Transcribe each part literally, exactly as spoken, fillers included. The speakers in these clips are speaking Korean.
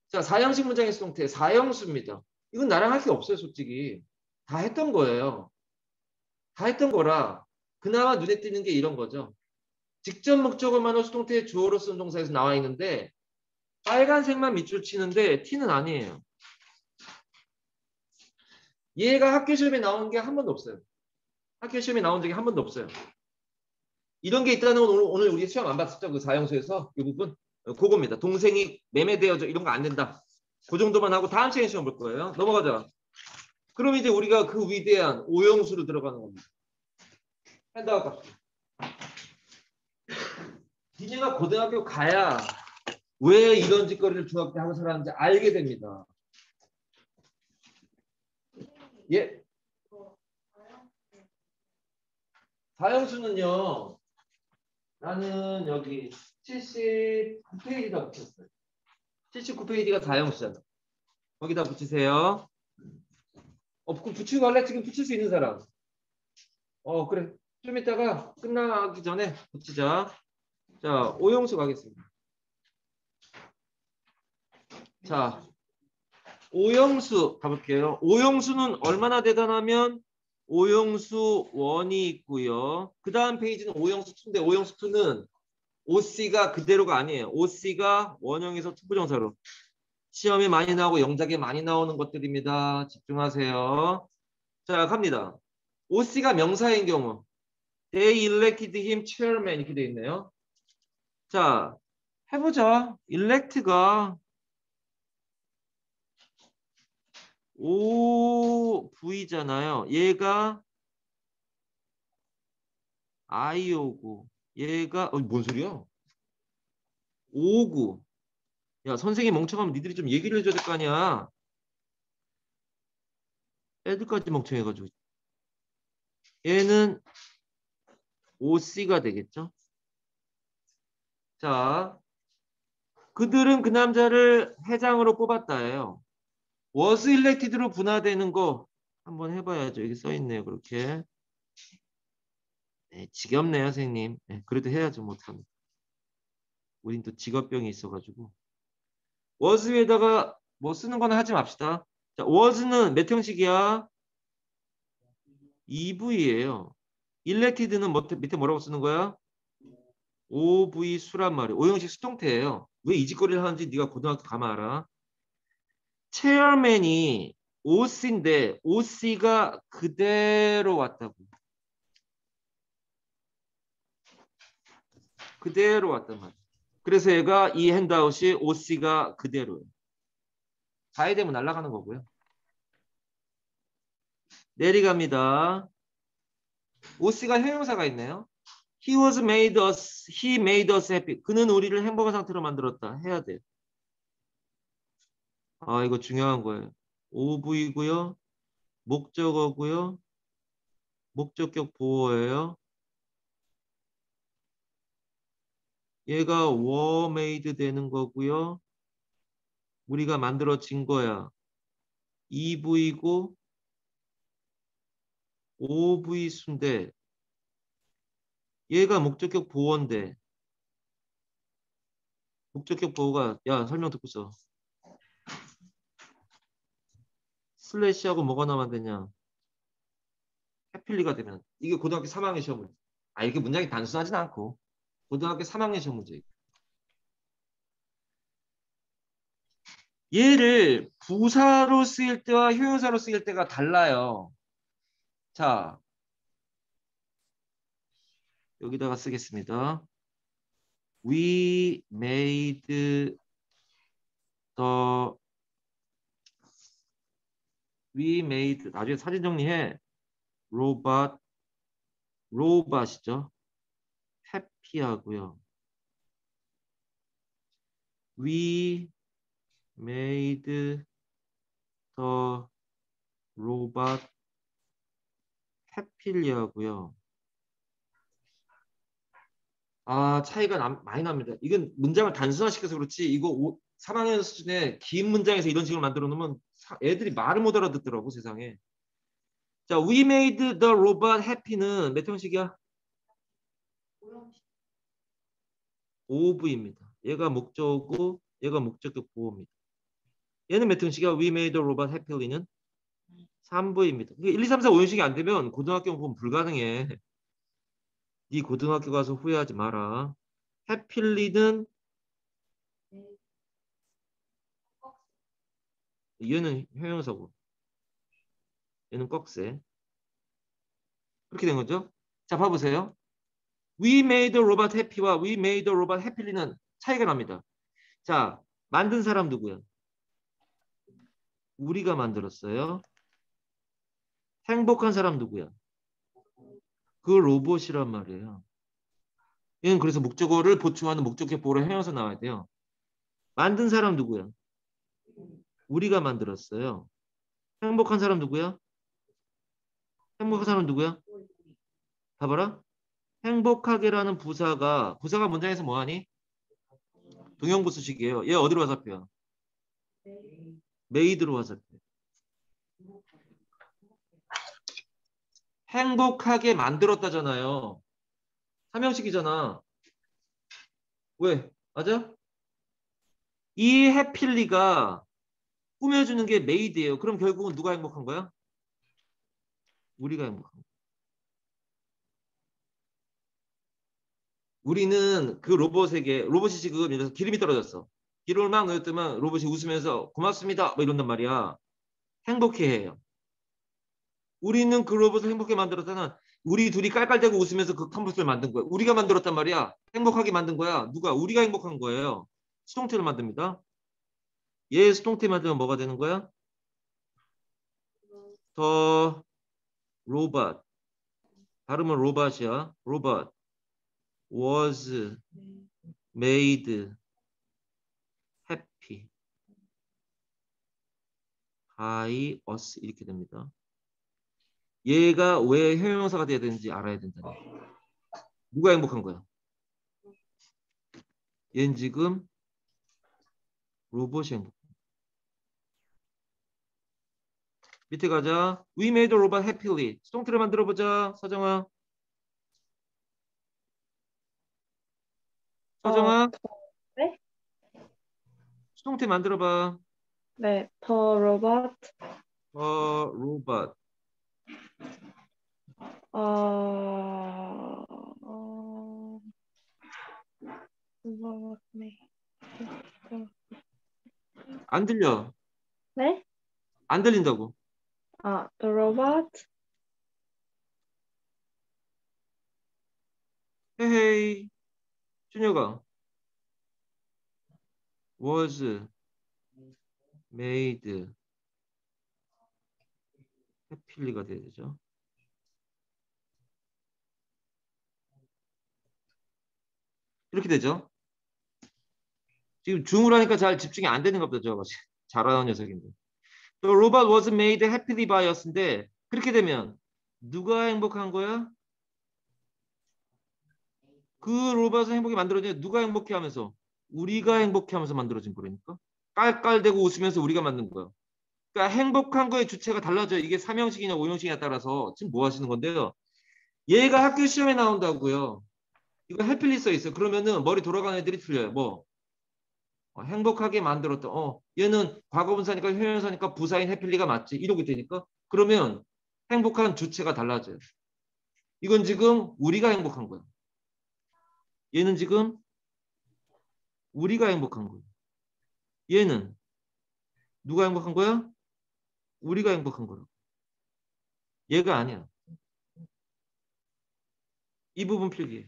자, 사형식 문장의 수동태 사형수입니다. 이건 나랑 할 게 없어요, 솔직히. 다 했던 거예요. 다 했던 거라 그나마 눈에 띄는 게 이런 거죠. 직접 목적어만으로 수동태의 주어로 쓰는 동사에서 나와 있는데 빨간색만 밑줄 치는데 T는 아니에요. 얘가 학교 시험에 나온 게 한 번도 없어요. 학교 시험에 나온 적이 한 번도 없어요. 이런 게 있다는 건 오늘, 오늘 우리 시험 안 봤었죠? 그 사형수에서 이 부분? 그겁니다. 동생이 매매되어져 이런 거 안 된다. 그 정도만 하고 다음 시간에 시험 볼 거예요. 넘어가자. 그럼 이제 우리가 그 위대한 오형수로 들어가는 겁니다. 핸드아웃 값. 니네가 고등학교 가야 왜 이런 짓거리를 중학교 때 하고 살았는지 알게 됩니다. 예. 사형수는요. 나는 여기 칠십구 페이지다 붙였어요. 칠십구 페이지가 사형수잖아. 거기다 붙이세요. 어, 그럼 붙이고 갈래? 지금 붙일 수 있는 사람. 어, 그래. 좀 이따가 끝나기 전에 붙이자. 자, 오형수 가겠습니다. 자, 오형수 가볼게요. 오형수는 얼마나 대단하면 오형수 일이 있고요. 그 다음 페이지는 오형수 이인데 오형수 이는 오씨가 그대로가 아니에요. 오씨가 원형에서 투부정사로. 시험에 많이 나오고 영작에 많이 나오는 것들입니다. 집중하세요. 자, 갑니다. 오씨가 명사인 경우 They elected him chairman 이렇게 돼 있네요. 자, 해보자. elect가 오브이잖아요. 얘가 아이오고 얘가 어, 뭔 소리야? 오구. 야, 선생님 멍청하면 니들이 좀 얘기를 해줘야 될 거 아니야. 애들까지 멍청해가지고. 얘는 오씨가 되겠죠. 자, 그들은 그 남자를 회장으로 뽑았다예요. was elected로 분화되는 거 한번 해봐야죠. 여기 써있네요. 그렇게. 네, 지겹네요, 선생님. 네, 그래도 해야죠. 못하면. 우린 또 직업병이 있어가지고. was 위에다가 뭐 쓰는 거나 하지 맙시다. 자, was는 몇 형식이야? 이브이예요. elected는 뭐, 밑에 뭐라고 쓰는 거야? 오브이 수란 말이에요. 오형식 수동태예요. 왜 이 짓거리를 하는지 네가 고등학교 가면 알아. 체어맨이 오씨인데 오씨가 그대로 왔다고. 그대로 왔단 말이야. 그래서 얘가 이 핸드아웃이 오씨가 그대로예요. 가야 되면 날아가는 거고요. 내리갑니다. 오씨가 형용사가 있네요. He was made us, he made us happy. 그는 우리를 행복한 상태로 만들었다. 해야 돼요. 아, 이거 중요한 거예요. 오브이고요. 목적어고요. 목적격 보어예요. 얘가 were made 되는 거고요. 우리가 만들어진 거야. 이브이고 오브이 수인데 얘가 목적격 보어인데 목적격 보어가 야 설명 듣고 써. 슬래시하고 뭐가 나면 되냐. 해필리가 되면 이게 고등학교 삼 학년 시험 문제. 아 이렇게 문장이 단순하진 않고 고등학교 삼 학년 시험 문제. 얘를 부사로 쓰일 때와 효용사로 쓰일 때가 달라요. 자 여기다가 쓰겠습니다. We made the We made 나중에 사진 정리해. 로봇 로봇이죠. 해피하고요. We made the robot happily 하고요. 아 차이가 나, 많이 납니다. 이건 문장을 단순화시켜서 그렇지 이거 오, 삼 학년 수준의 긴 문장에서 이런 식으로 만들어 놓으면 애들이 말을 못 알아듣더라고 세상에. 자, we made the robot happy는 몇 형식이야? 오브이입니다. 얘가 목적어고 얘가 목적격 보호입니다. 얘는 몇 형식이야? We made a robot happy는 삼 부입니다. 일, 이, 삼, 사, 오 형식이 안 되면 고등학교 공부 불가능해. 네 고등학교 가서 후회하지 마라. happy는 얘는 형용사고 얘는 꺽쇠. 그렇게 된 거죠. 자, 봐보세요. We made a robot happy와 we made a robot happy는 차이가 납니다. 자, 만든 사람 누구야? 우리가 만들었어요. 행복한 사람 누구야? 그 로봇이란 말이에요. 얘는 그래서 목적어를 보충하는 목적격 보호를 형용사 나와야 돼요. 만든 사람 누구야? 우리가 만들었어요. 행복한 사람 누구야? 행복한 사람 누구야? 봐봐라. 행복하게라는 부사가 부사가 문장에서 뭐하니? 동형부수식이에요. 얘 어디로 화살표야? 메이드로 화살표. 행복하게 만들었다잖아요. 삼형식이잖아. 왜? 맞아? 이 해필리가 꾸며주는 게 메이드예요. 그럼 결국은 누가 행복한 거야? 우리가 행복한 거야. 우리는 그 로봇에게 로봇이 지금 이래서 기름이 떨어졌어. 기름을 막 넣었더만 로봇이 웃으면서 고맙습니다 뭐 이런단 말이야. 행복해해요. 우리는 그 로봇을 행복하게 만들었잖아. 우리 둘이 깔깔대고 웃으면서 그 컴퓨터를 만든 거야. 우리가 만들었단 말이야. 행복하게 만든 거야. 누가? 우리가 행복한 거예요. 수동태를 만듭니다. 얘 수동태 만들면 뭐가 되는 거야? 더 로봇. 발음은 로봇이야. 로봇 was made happy by us 이렇게 됩니다. 얘가 왜 형용사가 돼야 되는지 알아야 된다. 누가 행복한 거야? 얘는 지금 로봇이 행복. 밑에 가자. We made a robot happily. 수동태를 만들어 보자. 서정아. 서정아. 어, 네? 수동태 만들어 봐. 네, 더 로봇, 어, 로봇. 어, 어, 로봇, 네. 안 들려. 네? 안 들린다고. 아, the robot, 헤헤이. 준혁아. was made happy가 돼야 되죠. 이렇게 되죠. 지금 중으로 하니까 잘 집중이 안 되는 것보다 저 잘하는 녀석인데. The robot was made happily by us인데 그렇게 되면 누가 행복한 거야? 그 로봇을 행복하게 만들어진 누가 행복해 하면서 우리가 행복해 하면서 만들어진 거라니까. 깔깔대고 웃으면서 우리가 만든 거야. 그러니까 행복한 거의 주체가 달라져요. 이게 삼형식이냐 오형식이냐에 따라서 지금 뭐 하시는 건데요. 얘가 학교 시험에 나온다고요. 이거 해필리 써 있어요. 그러면은 머리 돌아가는 애들이 틀려요. 뭐 어, 행복하게 만들었다. 어, 얘는 과거분사니까 형용사니까 부사인 해필리가 맞지. 이렇게 되니까 그러면 행복한 주체가 달라져요. 이건 지금 우리가 행복한 거야. 얘는 지금 우리가 행복한 거야. 얘는 누가 행복한 거야? 우리가 행복한 거야. 얘가 아니야. 이 부분 필기해.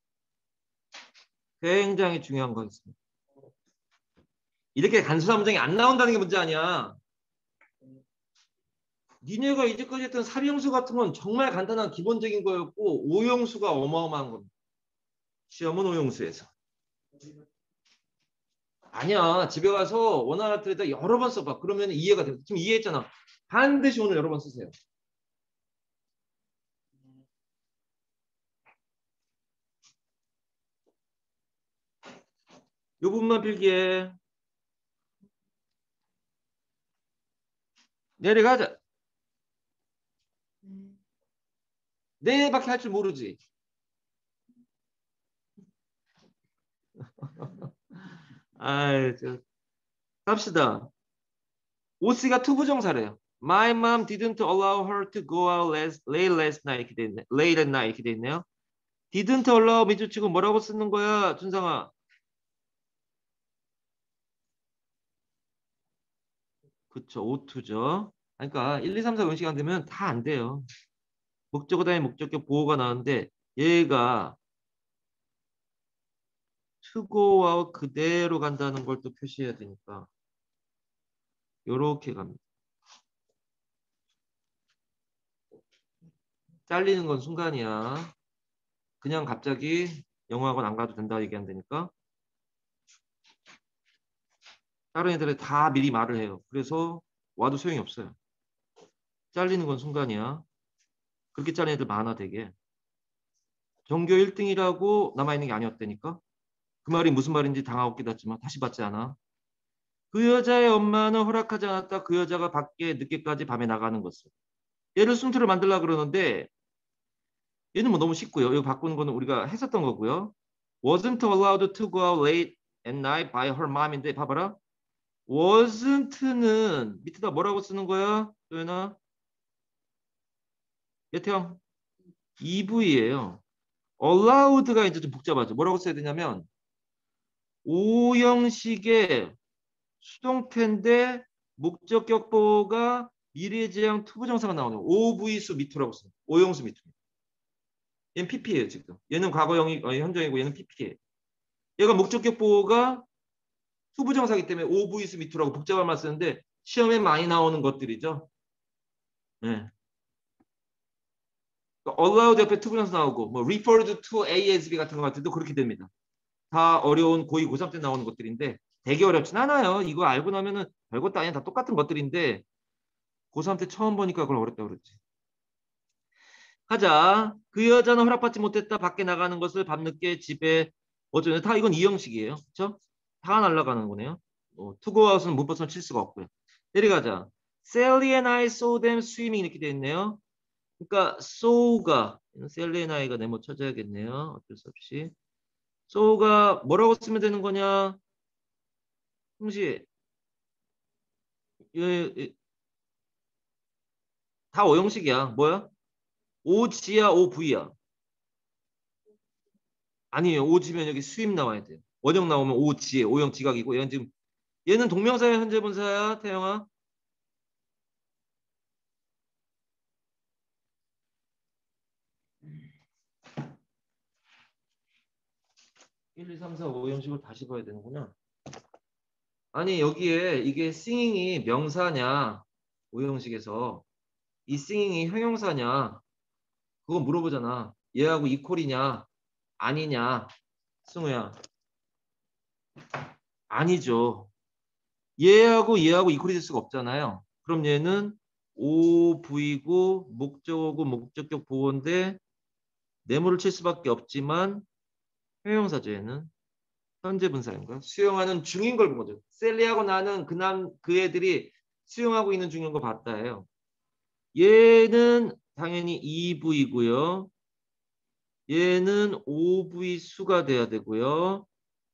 굉장히 중요한 거겠습니다. 이렇게 단순한 문장이 안 나온다는 게 문제 아니야. 니네가 이제까지 했던 삼형수 같은 건 정말 간단한 기본적인 거였고 오형수가 어마어마한 겁니다. 시험은 오형수에서. 아니야. 집에 가서 원어나 틀에다 여러 번 써봐. 그러면 이해가 돼. 지금 이해했잖아. 반드시 오늘 여러 번 쓰세요. 이 부분만 필기해. 내려가자. 내밖에 할 줄 모르지. 아이, 저, 갑시다. 오씨가 투부정사래요. My mom didn't allow her to go out last, late last night 이렇게 돼 있네. late at night 이렇게 돼 있네요. didn't allow 미주치고 뭐라고 쓰는 거야, 준상아? 그쵸, 오투죠. 그러니까 일, 이, 삼, 사 응시가 안 되면 다 안 돼요. 목적어 다음에 목적격 보호가 나오는데 얘가 to go와 그대로 간다는 걸 또 표시해야 되니까 요렇게 갑니다. 잘리는 건 순간이야. 그냥 갑자기 영어학원 안 가도 된다 얘기한다니까. 다른 애들은 다 미리 말을 해요. 그래서 와도 소용이 없어요. 잘리는 건 순간이야. 그렇게 잘리는 애들 많아 되게. 전교 일 등이라고 남아있는 게 아니었다니까. 그 말이 무슨 말인지 당하고 깨닫지만 다시 받지 않아. 그 여자의 엄마는 허락하지 않았다. 그 여자가 밖에 늦게까지 밤에 나가는 것을. 얘를 순투를 만들려고 그러는데 얘는 뭐 너무 쉽고요. 이거 바꾸는 거는 우리가 했었던 거고요. wasn't allowed to go out late at night by her mom인데 봐봐라. wasn't는 밑에다 뭐라고 쓰는 거야? 도현아? 예태형 이브이예요. allowed가 이제 좀 복잡하죠. 뭐라고 써야 되냐면 오형식의 수동태인데 목적격 보호가 미래지향 투부정사가 나오는 오브이수 미투라고 씁니다. 오형수 미투. 얘는 피피예요 지금. 얘는 과거형이 어, 현정이고 얘는 피피예요. 얘가 목적격 보호가 투부정사기 때문에 오브이수 미투라고 복잡한 말 쓰는데 시험에 많이 나오는 것들이죠. 네. allowed 옆에 투부정사 나오고 뭐 referred to A as B 같은 것 같아도 그렇게 됩니다. 다 어려운 고이 고삼 때 나오는 것들인데 되게 어렵진 않아요. 이거 알고 나면은 별것도 아니야. 다 똑같은 것들인데 고삼 때 처음 보니까 그걸 어렵다고 그랬지. 하자. 그 여자는 허락받지 못했다. 밖에 나가는 것을 밤늦게 집에 어쩌면 다 이건 이형식이에요. 그렇죠? 다 날아가는 거네요. 어, 투고아웃은 문법선 칠 수가 없고요. 내려가자. Sally and I saw them swimming 이렇게 돼 있네요. 그러니까 saw가 Sally and I가 네모 쳐줘야겠네요. 어쩔 수 없이. saw가 뭐라고 쓰면 되는 거냐? 홍시 예, 예, 다 오형식이야. 뭐야? 오지야, 오브이야. 아니에요. 오지면 여기 수임 나와야 돼요. 원형 나오면 오지에 오형 지각이고 얘는 지금 얘는 동명사야 현재 분사야 태영아. 일, 이, 삼, 사, 오 형식을 다시 봐야 되는구나. 아니 여기에 이게 싱잉이 명사냐 오형식에서 이 싱잉이 형용사냐 그거 물어보잖아. 얘하고 이퀄이냐 아니냐 승우야. 아니죠. 얘하고 얘하고 이퀄이 될 수가 없잖아요. 그럼 얘는 오브이고 목적어고 목적격 보호인데 네모를 칠 수밖에 없지만 형용사죠 얘는. 현재 분사인가? 수용하는 중인 걸 본 거죠. 셀리하고 나는 그남 그 애들이 수용하고 있는 중인 거 봤다예요. 얘는 당연히 이브이고요. 얘는 오브이 수가 돼야 되고요.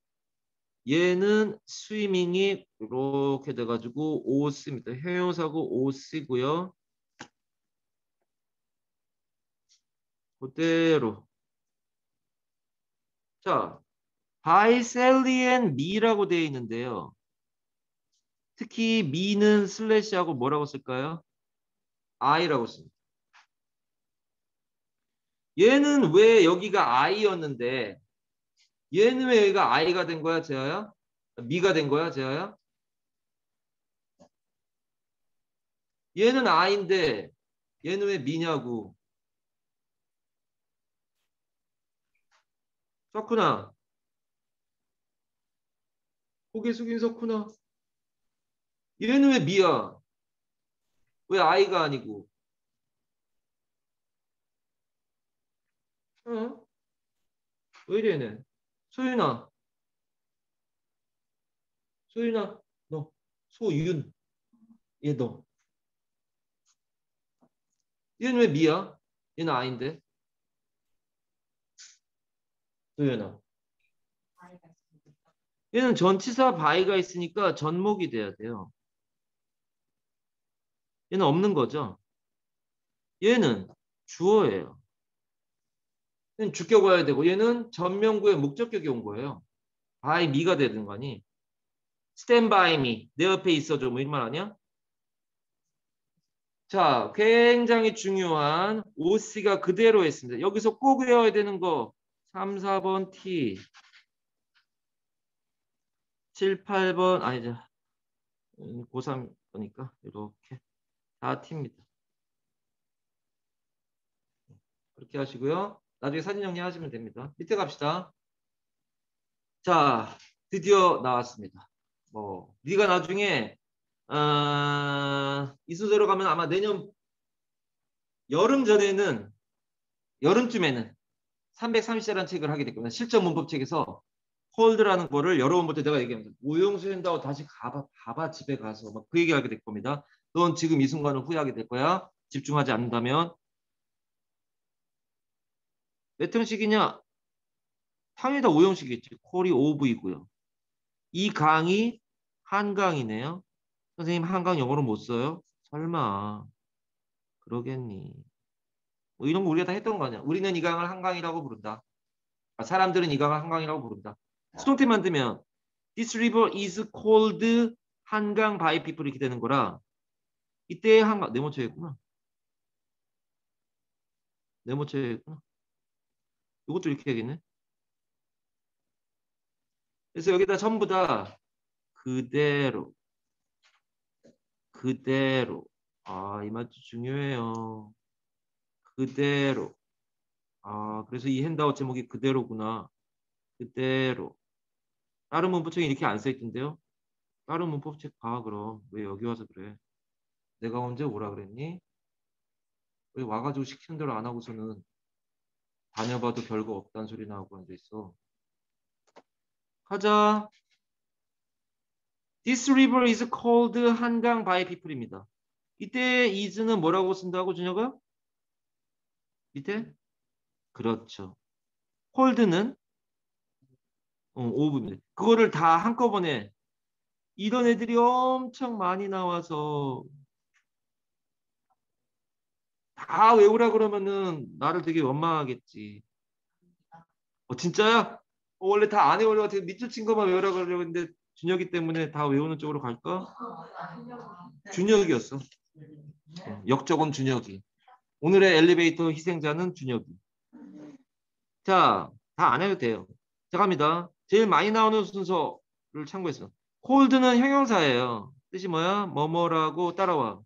얘는 스위밍이 이렇게 돼가지고 오씨입니다. 형용사고 오씨고요. 그대로. 자, by Sally and me라고 되어 있는데요. 특히 me는 슬래시하고 뭐라고 쓸까요? I라고 씁니다. 얘는 왜 여기가 I였는데 얘는 왜 여기가 I가 된 거야, 재하야? 미가 된 거야, 재하야? 얘는 I인데 얘는 왜 미냐고. 석훈아. 고개 숙인 석훈아. 얘는 왜 미야? 왜 I가 아니고? 어? 왜 이래 얘네? 소윤아. 소윤아. 너. 소윤. 얘 너. 얘는 왜 미야? 얘는 I인데. 소윤아. 얘는 전치사 바이가 있으니까 전목이 돼야 돼요. 얘는 없는 거죠. 얘는 주어예요. 얘는 주격 와야 되고 얘는 전명구의 목적격이 온 거예요. by me가 되는 거니. stand by me. 내 옆에 있어줘. 뭐 이런 말 아니야? 자, 굉장히 중요한 오씨가 그대로 했습니다. 여기서 꼭 외워야 되는 거 삼, 사 번 T, 칠, 팔 번 아니죠. 고삼 거니까 이렇게 다 T입니다. 그렇게 하시고요. 나중에 사진 정리하시면 됩니다. 밑에 갑시다. 자, 드디어 나왔습니다. 뭐 네가 나중에 아, 이 순서로 가면 아마 내년 여름 전에는 여름쯤에는 삼백삼십 자라는 책을 하게 될 겁니다. 실전 문법책에서 홀드라는 거를 여러 번부터 내가 얘기합니다. 오용수 한다고 다시 가봐, 봐봐 집에 가서 막 그 얘기하게 될 겁니다. 넌 지금 이 순간을 후회하게 될 거야. 집중하지 않는다면. 몇 형식이냐? 당연히 다 오형식이겠지. 콜이 오브이고요. 이 강이 한강이네요. 선생님 한강 영어로 못 써요? 설마 그러겠니? 뭐 이런 거 우리가 다 했던 거 아니야. 우리는 이 강을 한강이라고 부른다. 아, 사람들은 이 강을 한강이라고 부른다. 수동태 만들면 This river is called 한강 by people 이렇게 되는 거라 이때 한강 네모쳐야겠구나. 네모쳐야겠구나. 이것도 이렇게 해야겠네. 그래서 여기다 전부 다 그대로 그대로 아, 이 말도 중요해요. 그대로 아, 그래서 이 핸드아웃 제목이 그대로구나. 그대로 다른 문법책에 이렇게 안 써있던데요. 다른 문법책 봐 그럼. 왜 여기 와서 그래. 내가 언제 오라 그랬니? 왜 와가지고 시키는 대로 안 하고서는 다녀봐도 별거 없다는 소리 나오고 앉아있어. 가자. This river is called 한강 by people입니다. 이때 is는 뭐라고 쓴다고 준혁아? 밑에? 그렇죠. cold는 어, 오브입니다. 그거를 다 한꺼번에 이런 애들이 엄청 많이 나와서 다 외우라 그러면은 나를 되게 원망하겠지. 어 진짜야? 어, 원래 다 안 외우려고 되게 밑줄 친 것만 외우라 그러려고 했는데 준혁이 때문에 다 외우는 쪽으로 갈까? 준혁이었어. 어, 역적은 준혁이. 오늘의 엘리베이터 희생자는 준혁이. 자, 다 안 해도 돼요. 자, 갑니다. 제일 많이 나오는 순서를 참고했어. 콜드는 형용사예요. 뜻이 뭐야? 뭐뭐라고 따라와.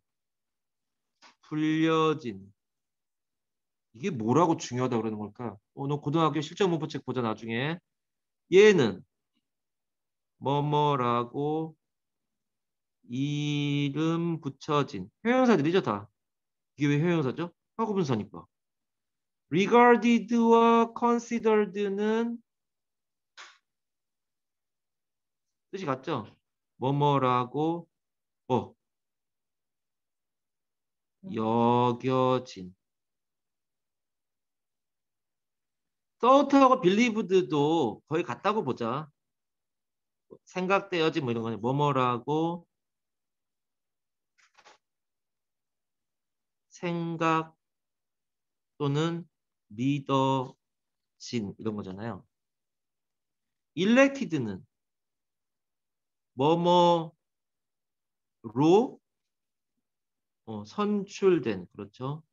불려진. 이게 뭐라고 중요하다 그러는 걸까? 어, 너 고등학교 실전 문법책 보자 나중에. 얘는 뭐뭐라고 이름 붙여진. 형용사들이죠 다. 이게 왜 형용사죠? 하고분사니까. regarded와 considered는 뜻이 같죠? 뭐뭐라고 뭐 여겨진. thought하고 believed도 거의 같다고 보자. 생각되어진 뭐 이런 거는 뭐뭐라고 생각 또는 믿어진 이런 거잖아요. elected는 뭐뭐로 어, 선출된 그렇죠.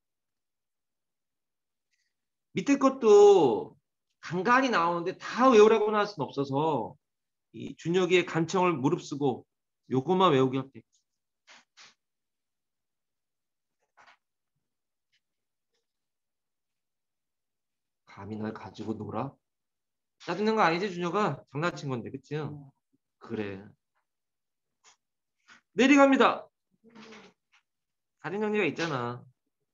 밑에 것도 간간히 나오는데 다 외우라고 할 수는 없어서 이 준혁이의 간청을 무릅쓰고 요것만 외우기 할게. 감히 날 가지고 놀아? 짜증난 거 아니지 준혁아? 장난친 건데 그치? 그래. 내려갑니다. 다른 정리가 있잖아.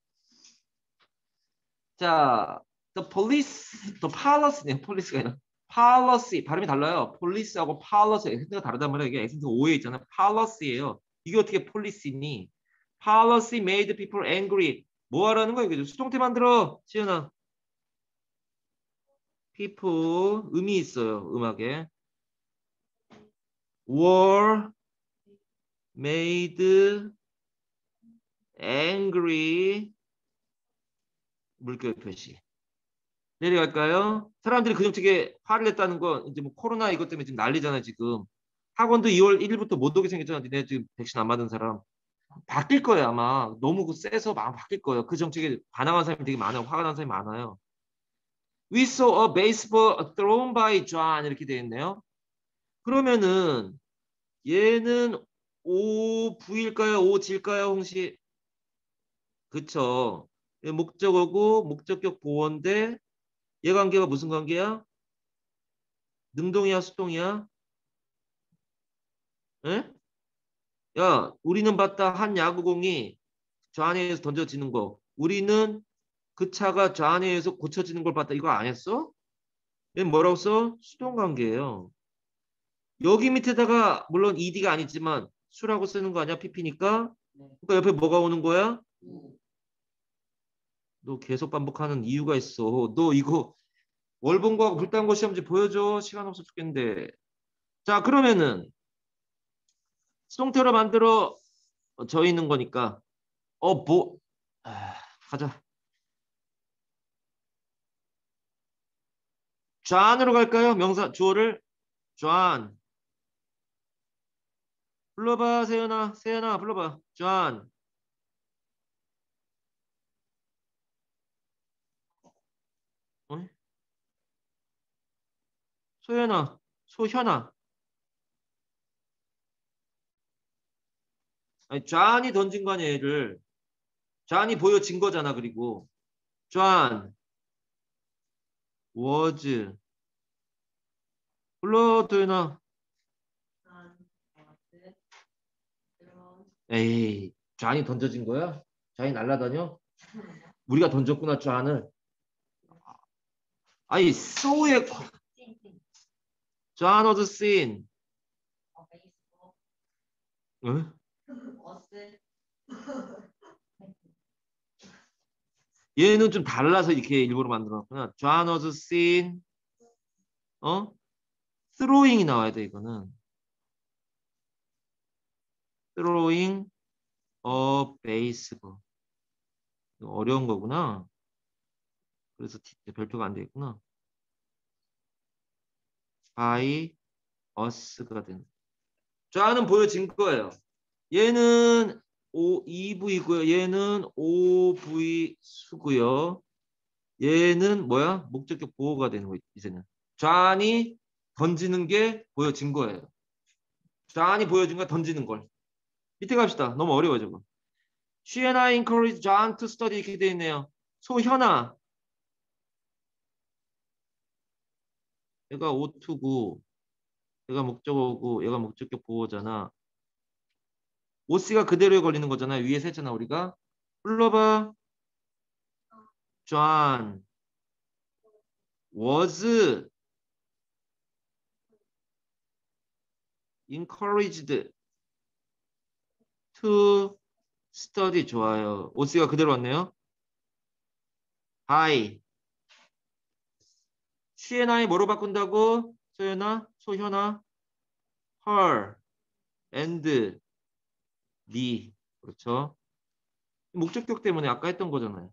자, the police, the policy, policy가 아니라 policy 발음이 달라요. police하고 policy 액센트가 다르단 말이야. 이게 액센트 오에 있잖아. policy예요. 이게 어떻게 policy니? policy made people angry. 뭐 하라는 거야? 이게 수동태 만들어. 지은아. people 음이 있어요. 음악에. were made angry 물결 표시. 내려갈까요? 사람들이 그저께 화를 냈다는 건 이제 뭐 코로나 이것 때문에 지금 난리잖아요, 지금. 학원도 이월 일일부터 못 오게 생겼잖아. 니네 지금 백신 안 맞은 사람. 바뀔 거예요, 아마. 너무 그 세서 막 바뀔 거예요. 그 정책에 반항한 사람이 되게 많아요. 화가 난 사람이 많아요. We saw a baseball thrown by John 이렇게 되어 있네요. 그러면은 얘는 오브일까요? 오지일까요? 홍시? 그쵸. 얘 목적어고 목적격 보어인데 얘 관계가 무슨 관계야? 능동이야, 수동이야? 에? 야, 우리는 봤다 한 야구공이 저 안에서 던져지는 거. 우리는 그 차가 저 안에서 고쳐지는 걸 봤다. 이거 안 했어? 얘는 뭐라고 써? 수동 관계예요. 여기 밑에다가 물론 이디가 아니지만 수라고 쓰는 거 아니야? 피피니까. 그러니까 옆에 뭐가 오는 거야? 너 계속 반복하는 이유가 있어. 너 이거 월봉과학 불단거 시험지 보여줘. 시간 없어 죽겠는데. 자, 그러면은 수동태로 만들어 져 있는 거니까 어, 뭐 아, 가자. 존으로 갈까요? 명사 주어를 존. 불러봐, 세연아. 세연아, 불러봐. 존. 어? 소연아, 소현아. 아니, 존이 던진 거 아니야, 얘를. 존이 보여진 거잖아, 그리고. 존 was. 불러, 도연아. 에이, 존이 던져진 거야? 존이 날라다녀? 우리가 던졌구나, 존을. 아니, so의 John was seen. 응? 얘는 좀 달라서 이렇게 일부러 만들어놨구나. John was seen. 어? throwing이 나와야 돼, 이거는. throwing a baseball. 이거 어려운 거구나. 그래서 별표가 안 돼 있구나. by us가 되는. John은 보여진 거예요. 얘는 O, 이브이고요. 얘는 오브이 수고요. 얘는 뭐야? 목적격 보호가 되는 거 이제는. 존이 던지는 게 보여진 거예요. 존이 보여준 거 던지는 걸. 밑에 갑시다. 너무 어려워 저거. She and I encourage John to study 이렇게 돼 있네요. 소현아. 얘가 오투고 얘가 목적어고 얘가 목적격 보호잖아. 오씨가 그대로에 걸리는 거잖아. 위에 세잖아 우리가. 불러봐. John was encouraged to study. 좋아요. 오씨가 그대로 왔네요. Hi. She and I 뭐로 바꾼다고? 소연아? 소현아? Her and me. 그렇죠. 목적격 때문에 아까 했던 거잖아요.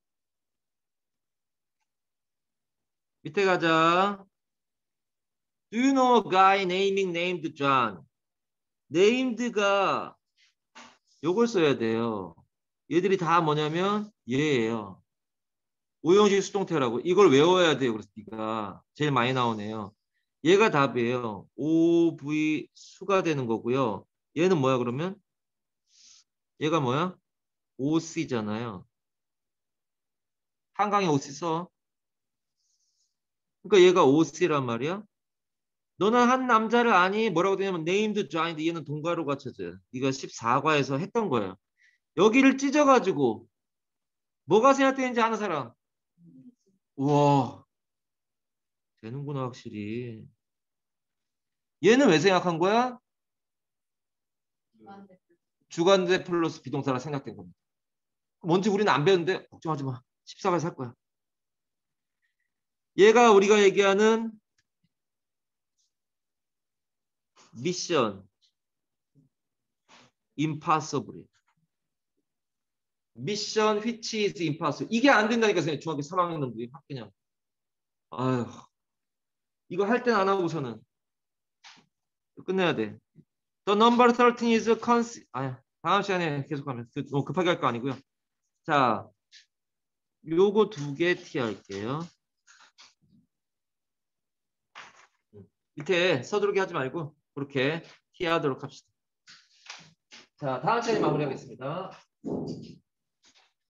밑에 가자. Do you know a guy naming named John? named가 요걸 써야 돼요. 얘들이 다 뭐냐면 얘예요. 오형식 수동태라고. 이걸 외워야 돼요. 그래서 네가 제일 많이 나오네요. 얘가 답이에요. 오브이 수가 되는 거고요. 얘는 뭐야 그러면? 얘가 뭐야? 오씨잖아요. 한강에 오씨 써. 그러니까 얘가 오씨란 말이야. 너는 한 남자를 아니? 뭐라고 되냐면 named John인데 얘는 동가로 갖춰져요. 네가 십사 과에서 했던 거예요. 여기를 찢어가지고 뭐가 생략되는지 아는 사람. 우와 되는구나 확실히. 얘는 왜 생략한 거야? 주관대 플러스 비동사라 생략된 겁니다. 뭔지 우리는 안 배웠는데 걱정하지 마. 십사 과에서 할 거야. 얘가 우리가 얘기하는 미션 임파서블이. 미션 which is impossible. 이게 안 된다니까 선생님. 중학교 삼 학년 놈들이 확 그냥. 아유. 이거 할 땐 안 하고서는 끝내야 돼. The number thirteen is cons. 아, 다음 시간에 계속하면 그, 어, 급하게 할 거 아니고요. 자, 요거 두 개 T 할게요. 밑에 서두르게 하지 말고 그렇게 T 하도록 합시다. 자, 다음 시간에 마무리하겠습니다.